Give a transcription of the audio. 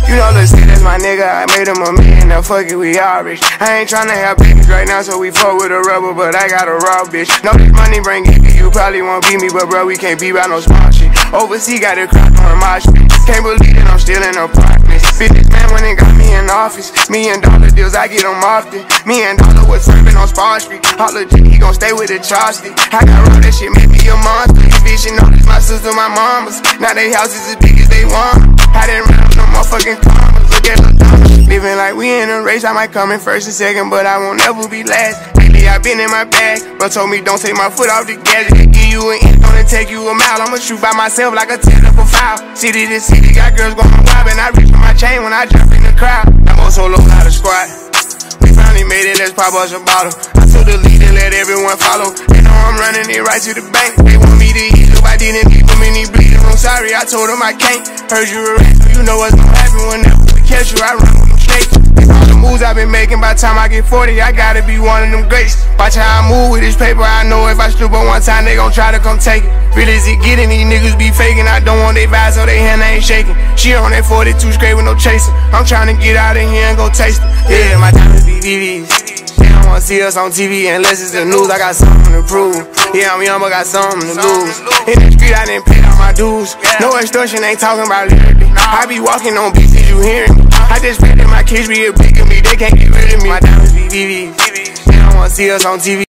You know, let's see, that's my nigga. I made him a million, now fuck it, we all rich. I ain't tryna have babies right now, so we fuck with a rubber, but I got a raw bitch. Know this money bring it, you probably won't beat me, but bro, we can't be by no small shit. Overseas got a crack on my shit. Can't believe that I'm still in apartments. Businessman when they got me in office. $1 million deals, I get them often. $1 million was serving on Spar Street. Holla G, he gon' stay with the chopstick. I got raw, that shit make me a monster. These bitches know this my sister, my mama's. Now they houses as big as they want. I didn't run up no motherfucking commas. Look at the numbers. Living like we in a race, I might come in first and second, but I won't ever be last. Lately I been in my bag, but told me don't take my foot off the gas. Give you an inch, gonna take you a mile. I'ma shoot by myself like a 10 up a foul. City to city, got girls going wild, and I reach for my chain when I jump in the crowd. I'm on solo, not a squad. We finally made it, let's pop us a bottle. I took the lead and let everyone follow. They know I'm running it right to the bank. They want me to eat, so I didn't leave them in the bleeding room. Sorry, I told them I can't. Heard you a rat, you know what's gonna happen whenever we catch you. I run with them snakes. All the moves I've been making, by the time I get 40, I gotta be one of them greats. Watch how I move with this paper, I know if I slip on one time, they gon' try to come take it. Really is it getting, these niggas be faking. I don't want they vibes, so they hand ain't shaking. She on that 42 straight with no chaser. I'm trying to get out of here and go taste it. Yeah, my time is BBs. They don't wanna see us on TV unless it's the news. I got something to prove. Yeah, I'm young, but got something to lose. In the street, I didn't pay all my dues. No extortion, ain't talking about lyrically. I be walking on beats, did you hear me? I just pray that my kids be a big of me. They can't get rid of me. My diamonds be BBs. They don't wanna see us on TV.